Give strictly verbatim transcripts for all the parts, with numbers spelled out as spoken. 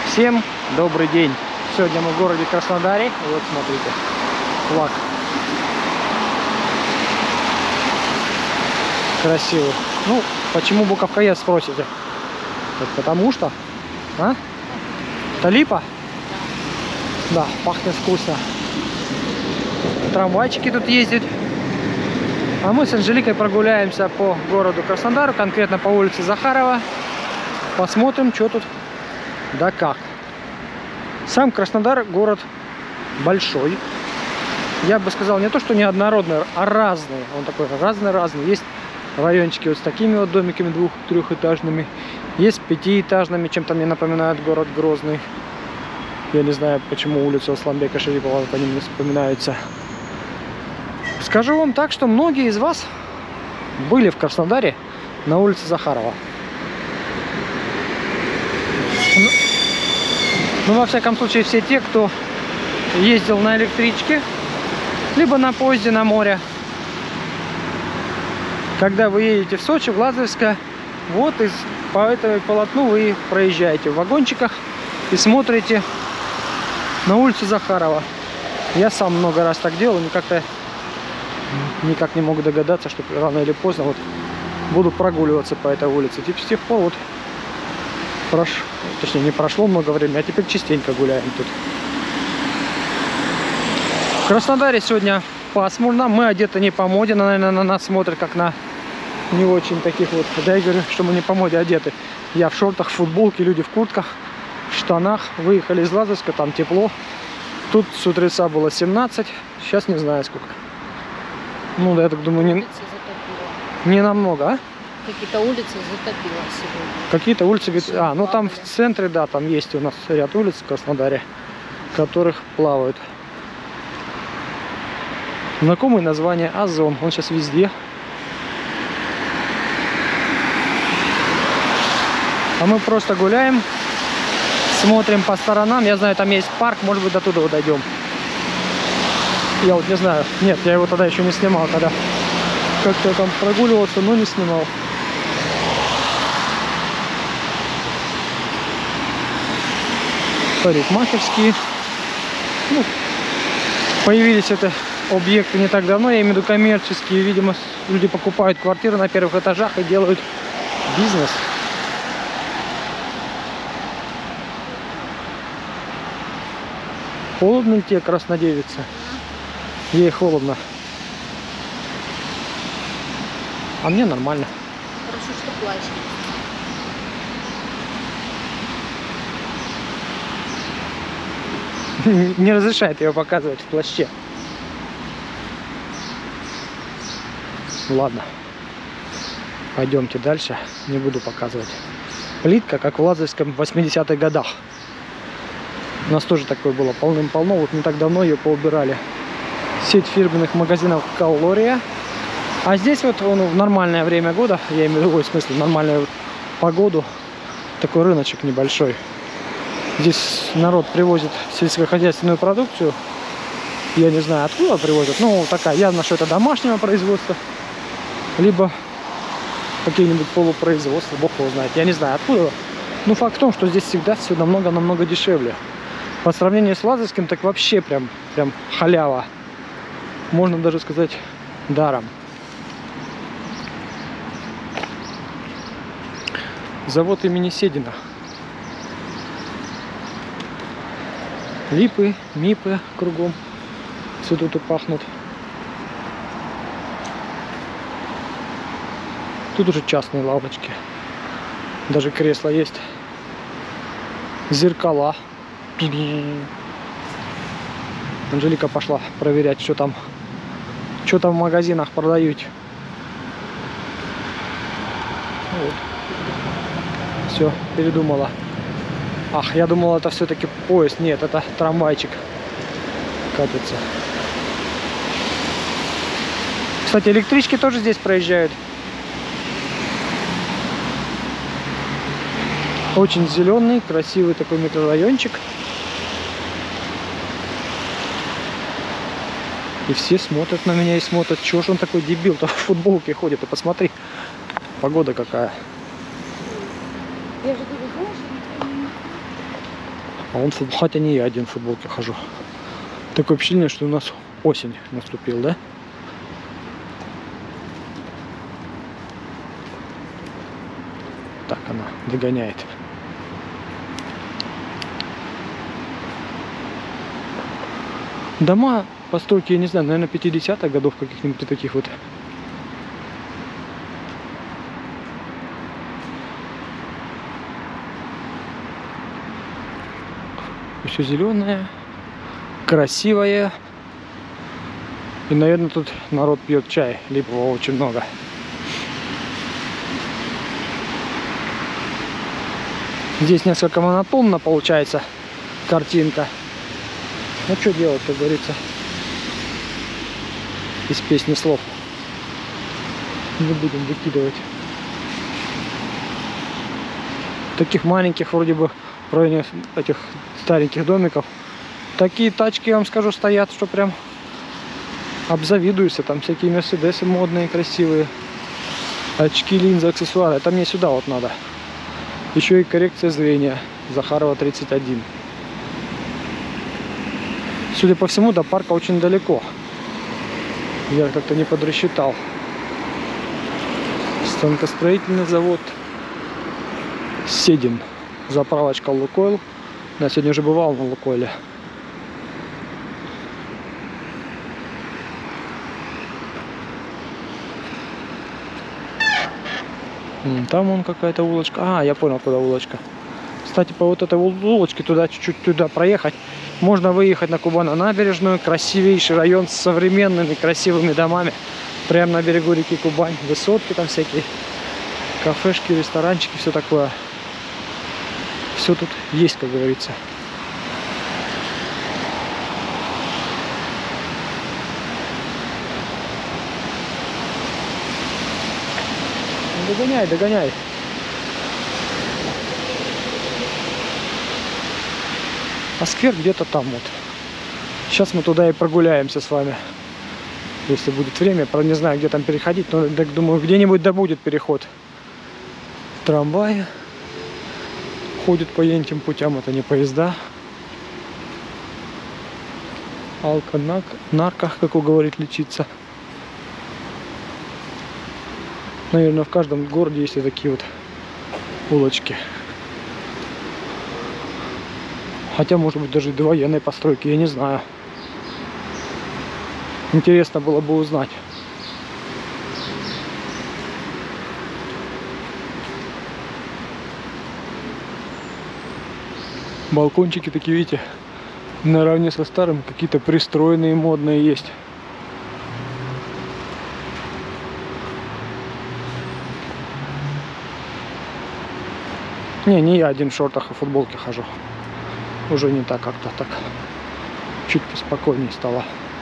Всем добрый день! Сегодня мы в городе Краснодаре. И вот смотрите, флаг. Красивый. Ну, почему буковка Е, спросите? Вот потому что, а? Это липа? Да, пахнет вкусно. Трамвайчики тут ездят. А мы с Анжеликой прогуляемся по городу Краснодару, конкретно по улице Захарова. Посмотрим, что тут да как. Сам Краснодар город большой. Я бы сказал, не то, что неоднородный, а разный. Он такой разный-разный. Есть райончики вот с такими вот домиками двух-трехэтажными. Есть пятиэтажными, чем-то мне напоминает город Грозный. Я не знаю, почему улица Асламбека Шарипова по ним не вспоминается. Скажу вам так, что многие из вас были в Краснодаре на улице Захарова. Ну, ну, во всяком случае, все те, кто ездил на электричке, либо на поезде на море. Когда вы едете в Сочи, в Лазаревское, вот из, по этому полотну вы проезжаете в вагончиках и смотрите на улицу Захарова. Я сам много раз так делал, но как-то никак не могу догадаться, что рано или поздно вот буду прогуливаться по этой улице. Теперь с тех пор вот прош... точнее не прошло много времени, а теперь частенько гуляем тут. В Краснодаре сегодня пасмурно, мы одеты не по моде, наверное, на нас смотрят как на не очень таких вот. Да, я говорю, что мы не по моде одеты. Я в шортах, в футболке, люди в куртках, в штанах. Выехали из Лазаревска, там тепло. Тут с утреца было семнадцать, сейчас не знаю сколько. Ну, да, я так думаю, не, не намного, а? Какие-то улицы затопило сегодня. Какие-то улицы, а, ну там в центре, да, там есть у нас ряд улиц в Краснодаре, которых плавают. Знакомое название Озон, он сейчас везде. А мы просто гуляем, смотрим по сторонам. Я знаю, там есть парк, может быть, до туда вот дойдем. Я вот не знаю. Нет, я его тогда еще не снимал, когда как-то там прогуливался, но не снимал. Парикмахерские. Ну, появились это объекты не так давно, я имею в виду коммерческие. Видимо, люди покупают квартиры на первых этажах и делают бизнес. Холодно ли тебе, краснодевица? Ей холодно. А мне нормально. Хорошо, что плащ. Не разрешает ее показывать в плаще. Ладно. Пойдемте дальше. Не буду показывать. Плитка, как в Лазаревском в восьмидесятых годах. У нас тоже такое было полным-полно. Вот не так давно ее поубирали. Сеть фирменных магазинов Калория. А здесь вот он в нормальное время года, я имею в виду, в смысле, в нормальную погоду, такой рыночек небольшой. Здесь народ привозит сельскохозяйственную продукцию. Я не знаю, откуда привозят. Ну, такая, явно, что это домашнего производства. Либо какие-нибудь полупроизводства, бог его знает. Я не знаю, откуда. Но факт в том, что здесь всегда все намного-намного дешевле. По сравнению с Лазаревским, так вообще прям, прям халява. Можно даже сказать, даром. Завод имени Седина. Липы, мипы кругом. Все тут и пахнут. Тут уже частные лавочки. Даже кресла есть. Зеркала. Анжелика пошла проверять, что там, что там в магазинах продают. Вот. Все, передумала. Ах, я думал, это все-таки поезд. Нет, это трамвайчик катится. Кстати, электрички тоже здесь проезжают. Очень зеленый, красивый такой микрорайончик. И все смотрят на меня и смотрят, чего ж он такой дебил-то в футболке ходит. И посмотри, погода какая. Я же говорю, знаешь, А он футбол, хотя не я один в футболке хожу. Такое впечатление, что у нас осень наступила, да? Так, она догоняет. Дома постройки, я не знаю, наверное, пятидесятых годов каких-нибудь таких вот. Все зеленое, красивое. И, наверное, тут народ пьет чай, липового очень много. Здесь несколько монотонно получается картинка. Ну что делать, как говорится, из песни слов. Не будем выкидывать. Таких маленьких вроде бы в районе этих стареньких домиков. Такие тачки, я вам скажу, стоят, что прям обзавидуешься. Там всякие мерседесы модные, красивые. Очки, линзы, аксессуары. Это мне сюда вот надо. Еще и коррекция зрения. Захарова тридцать один. Судя по всему, до парка очень далеко. Я как-то не подрасчитал. Станкостроительный завод Седин. Заправочка Лукойл. Я сегодня уже бывал на Лукойле. Там вон какая-то улочка. А, я понял, куда улочка. Кстати, по вот этой улочке туда чуть-чуть туда проехать. Можно выехать на Кубано-набережную. Красивейший район с современными красивыми домами. Прямо на берегу реки Кубань. Высотки там всякие. Кафешки, ресторанчики, все такое. Все тут есть, как говорится. Догоняй, догоняй. А сквер где-то там вот. Сейчас мы туда и прогуляемся с вами. Если будет время. Правда, не знаю, где там переходить, но так, думаю, где-нибудь да будет переход. Трамваи ходят по этим путям, это не поезда. Алко, нарко, как говорит, лечиться. Наверное, в каждом городе есть такие вот улочки. Хотя, может быть, даже до военной постройки, я не знаю. Интересно было бы узнать. Балкончики такие, видите, наравне со старым, какие-то пристроенные, модные есть. Не, не я один в шортах и футболке хожу. Уже не так, как-то так. Чуть поспокойнее стало.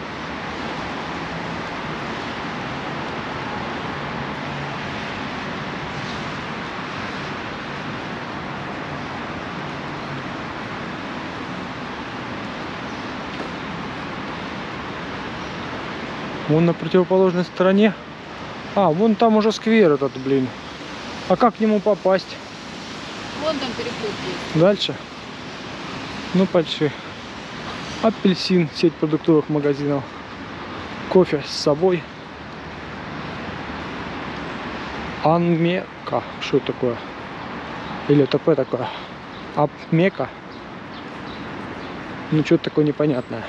Вон на противоположной стороне. А, вон там уже сквер этот, блин. А как к нему попасть? Вон там переход есть. Дальше? Ну, почти. Апельсин, сеть продуктовых магазинов. Кофе с собой. Анмека. Что это такое? Или ТП такое? Апмека. Ну, что-то такое непонятное.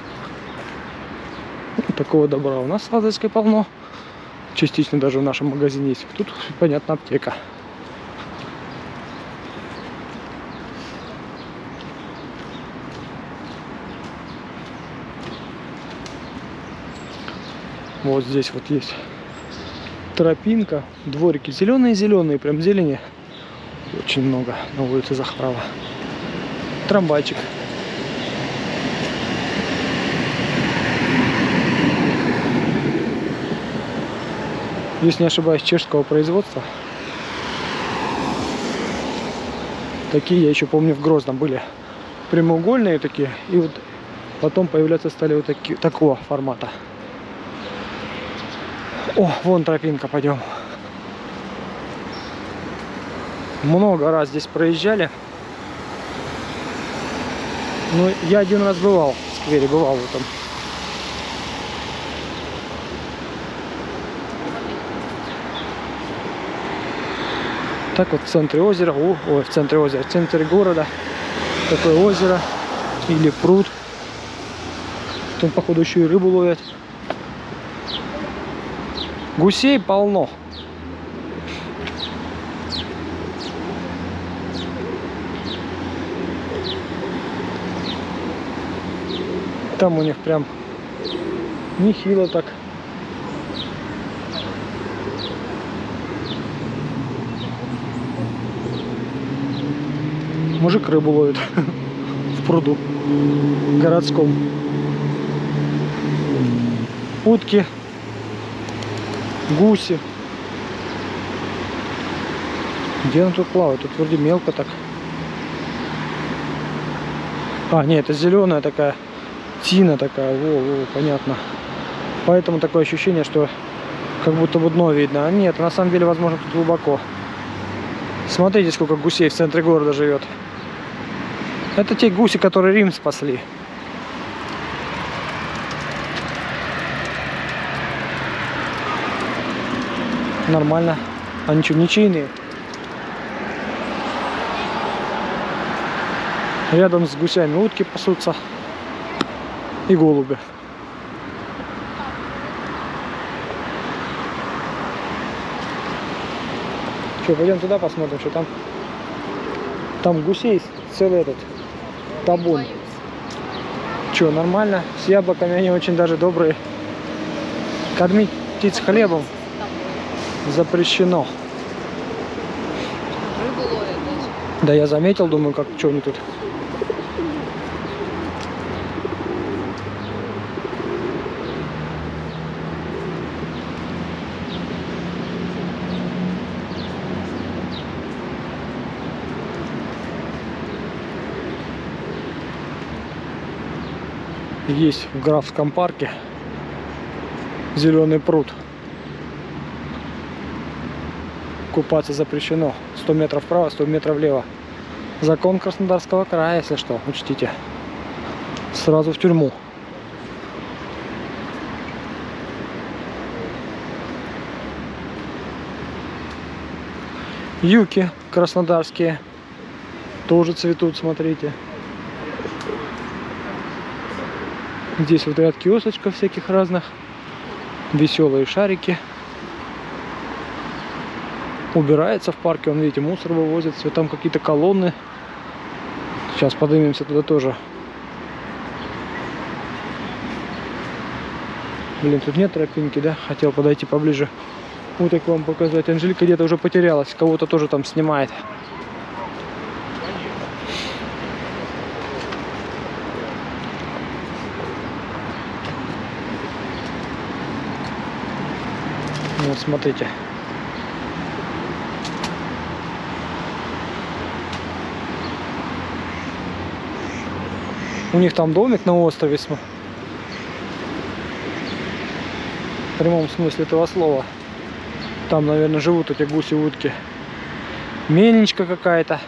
Такого добра у нас в Лазарской полно. Частично даже в нашем магазине есть. Тут, понятно, аптека. Вот здесь вот есть тропинка, дворики зеленые-зеленые, прям зелени очень много на улице Захарова. Трамвайчик. Если не ошибаюсь, чешского производства. Такие, я еще помню, в Грозном были прямоугольные такие. И вот потом появляться стали вот такие, такого формата. О, вон тропинка, пойдем. Много раз здесь проезжали. Ну, я один раз бывал в сквере, бывал в этом. Так вот в центре озера, о, ой, в центре озера, в центре города такое озеро или пруд. Там, походу, еще и рыбу ловят. Гусей полно. Там у них прям нехило так. Мужик рыбу ловит в пруду городском. Утки, гуси. Где она тут плавает? Тут вроде мелко так. А, нет, это зеленая такая тина такая. Во, во, понятно. Поэтому такое ощущение, что как будто бы дно видно. А нет, на самом деле, возможно, тут глубоко. Смотрите, сколько гусей в центре города живет. Это те гуси, которые Рим спасли. Нормально. Они что, ничейные? Рядом с гусями утки пасутся и голуби. Что, пойдем туда посмотрим, что там. Там гусей целый этот табун. Что, нормально? С яблоками они очень даже добрые. Кормить птиц хлебом запрещено. Рыбу ловят даже. Да я заметил, думаю, как что они тут. Есть в Графском парке зеленый пруд. Купаться запрещено. сто метров вправо, сто метров влево. Закон Краснодарского края, если что, учтите. Сразу в тюрьму. Юки краснодарские тоже цветут, смотрите. Здесь вот ряд киосочков всяких разных. Веселые шарики. Убирается в парке. Вон, видите, мусор вывозят. Там какие-то колонны. Сейчас поднимемся туда тоже. Блин, тут нет тропинки, да? Хотел подойти поближе. Вот так вам показать. Анжелика где-то уже потерялась. Кого-то тоже там снимает. Вот, смотрите. У них там домик на острове. В прямом смысле этого слова. Там, наверное, живут эти гуси-утки. Мельничка какая-то.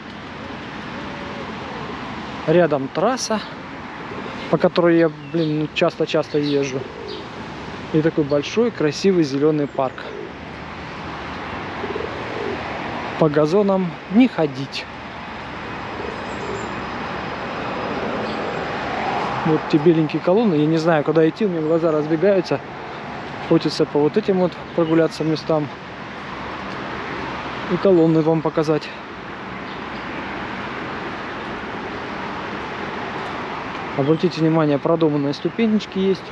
Рядом трасса, по которой я, блин, часто-часто езжу. И такой большой, красивый зеленый парк. По газонам не ходить. Вот те беленькие колонны. Я не знаю, куда идти, у меня глаза разбегаются. Хочется по вот этим вот прогуляться местам. И колонны вам показать. Обратите внимание, продуманные ступенечки есть.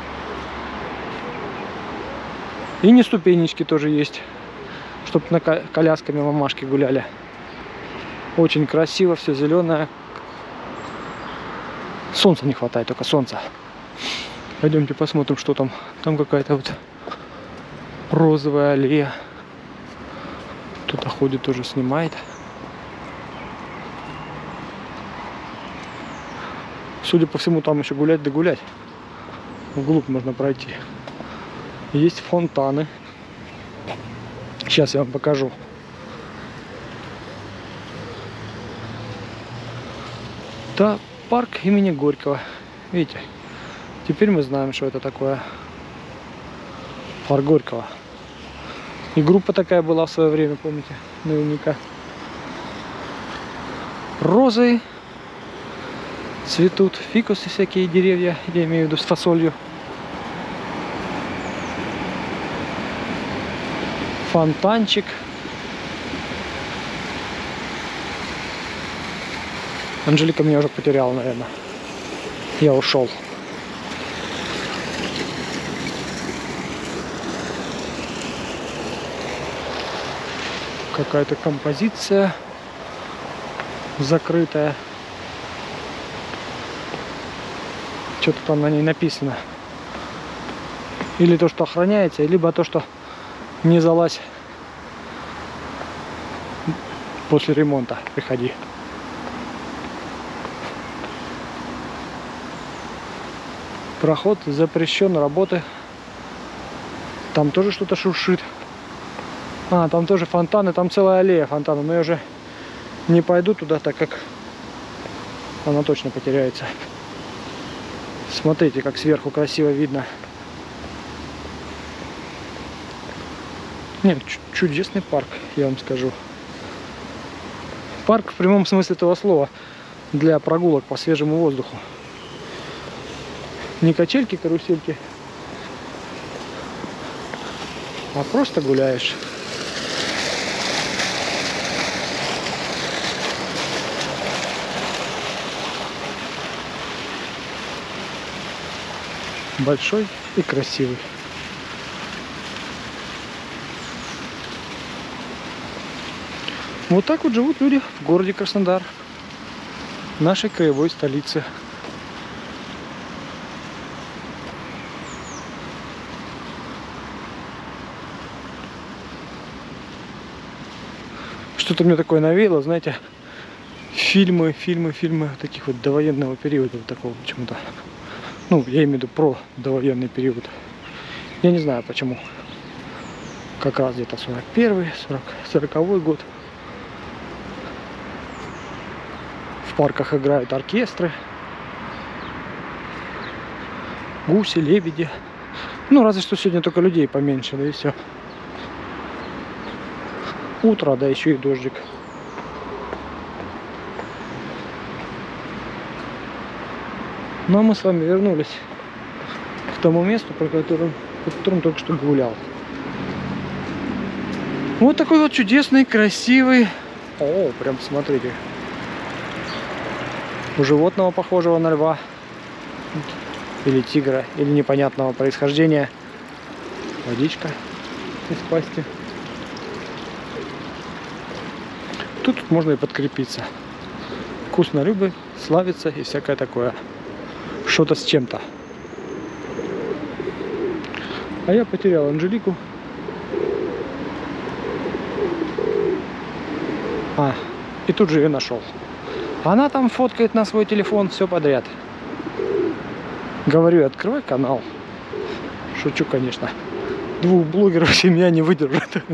И не ступенечки тоже есть, чтобы на колясками мамашки гуляли. Очень красиво, все зеленое. Солнца не хватает, только солнца. Пойдемте посмотрим, что там. Там какая-то вот розовая аллея. Кто-то ходит, тоже снимает. Судя по всему, там еще гулять да гулять. Вглубь можно пройти. Есть фонтаны. Сейчас я вам покажу. парк имени Горького. Видите, теперь мы знаем, что это такое. Парк Горького. И группа такая была в свое время, помните, наверняка. Розы цветут, фикусы всякие деревья, я имею в виду с фасолью. Фонтанчик. Анжелика меня уже потеряла, наверное. Я ушел. Какая-то композиция закрытая. Что-то там на ней написано. Или то, что охраняется, либо то, что не залазь после ремонта. Приходи. Проход запрещен, работы. Там тоже что-то шуршит. А, там тоже фонтаны, там целая аллея фонтанов. Но я уже не пойду туда, так как она точно потеряется. Смотрите, как сверху красиво видно. Нет, чудесный парк, я вам скажу. Парк в прямом смысле этого слова. Для прогулок по свежему воздуху. Не качельки, карусельки, а просто гуляешь. Большой и красивый. Вот так вот живут люди в городе Краснодар, нашей краевой столице. Что-то мне такое навеяло, знаете, фильмы, фильмы, фильмы таких вот довоенного периода, вот такого почему-то. Ну, я имею в виду про довоенный период. Я не знаю почему. Как раз где-то сорок первый, сороковой год. В парках играют оркестры. Гуси, лебеди. Ну, разве что сегодня только людей поменьше, да и все. Утро, да еще и дождик. Ну а мы с вами вернулись к тому месту, по которому, по которому только что гулял. Вот такой вот чудесный, красивый. О, прям смотрите. У животного, похожего на льва. Или тигра, или непонятного происхождения. Водичка из пасти. Тут, тут можно и подкрепиться. Вкусно рыбы, славится и всякое такое. Что-то с чем-то. А я потерял Анжелику. А, и тут же ее нашел. Она там фоткает на свой телефон все подряд. Говорю, открывай канал. Шучу, конечно. Двух блогеров семья не выдержит.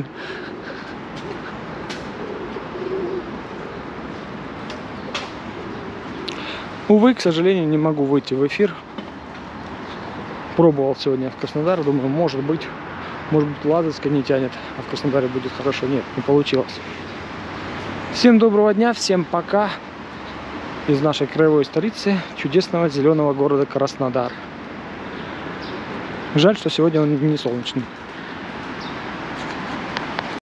Увы, к сожалению, не могу выйти в эфир. Пробовал сегодня в Краснодар, думаю, может быть, может быть, Лазарьска не тянет, а в Краснодаре будет хорошо. Нет, не получилось. Всем доброго дня, всем пока из нашей краевой столицы, чудесного зеленого города Краснодар. Жаль, что сегодня он не солнечный.